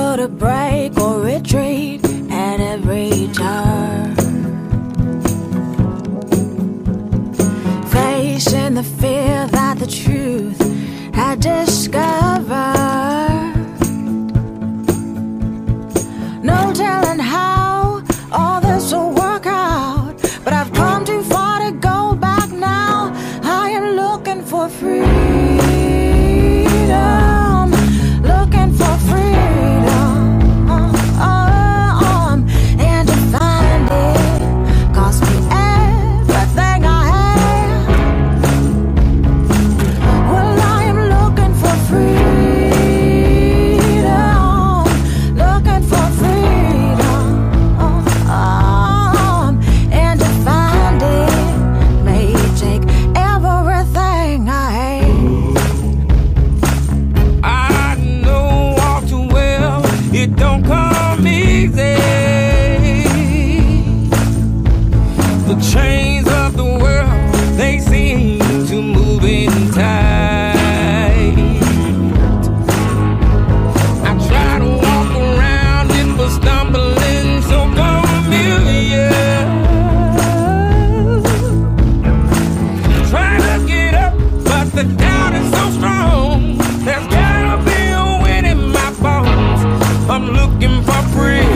able to break or retreat at every turn. Facing the fear that the truth had discovered. No telling how all this will work out, but I've come too far to go back now. I am looking for freedom, looking for freedom, and to find it cost me everything I had. Well, I am looking for freedom, looking for freedom, and to find it may take everything I hate. I know all too well it don't come easy. The chains of the world, they seem to move in tight. I try to walk around it, but stumbling so familiar. Try to get up, but the doubt is so strong. There's gotta be a wind in my bones. I'm looking for freedom.